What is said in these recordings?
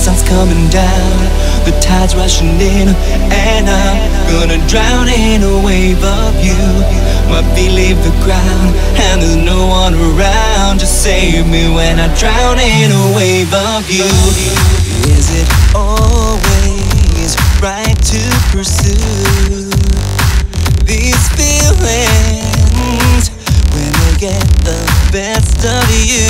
sun's coming down, the tide's rushing in, and I'm gonna drown in a wave of you. My feet leave the ground, and there's no one around to save me when I drown in a wave of you. Is it always right to pursue these feelings when they get the best of you?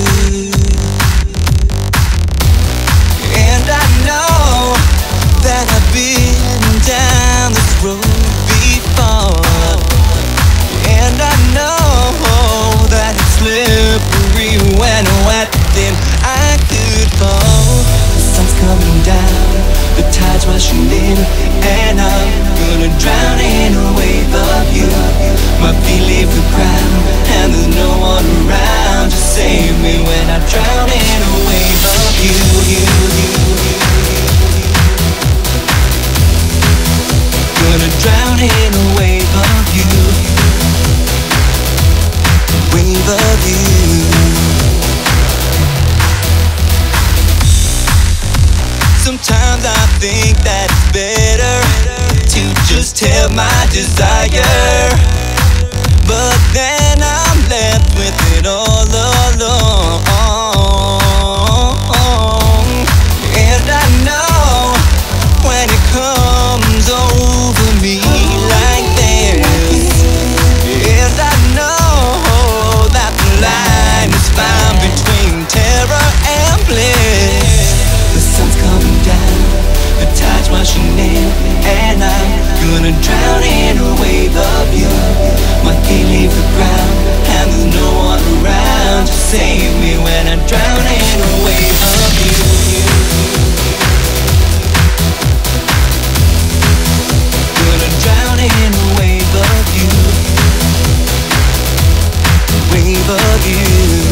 And I know that I've been down this road before, and I know that it's slippery when wet, then I could fall. The sun's coming down, the tide's rushing in, and I'm gonna drown in a wave of you. My feet leave the ground, and there's no one around to save me when I drown in a wave of you. Gonna drown in a wave of you, wave of you. Sometimes I think that it's better to just have my desire, but then I'm left with it all alone. And I know when it comes over me like this, and I know that the line is found between terror and bliss. The sun's coming down, the tide's rushing in, and I'm gonna drown in a wave of you. My feet leave the ground, and there's no one around to save me when I drown in a wave of you. Gonna drown in a wave of you, wave of you.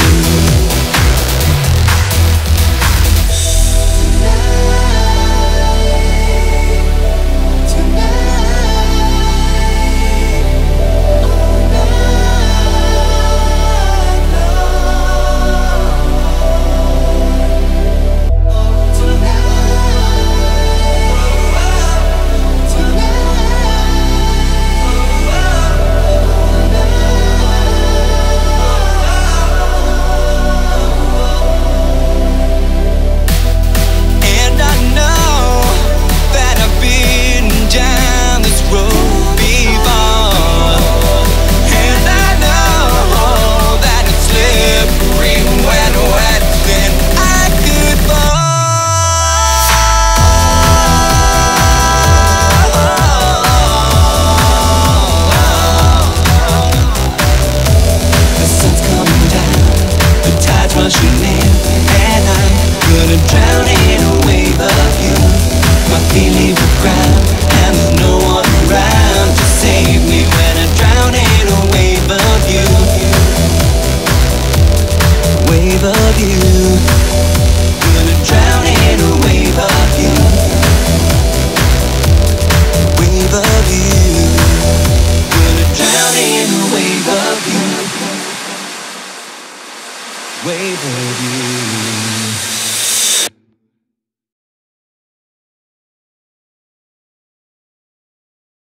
Wave of you.